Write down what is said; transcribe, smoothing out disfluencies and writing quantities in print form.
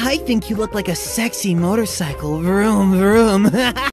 I think you look like a sexy motorcycle. Vroom, vroom.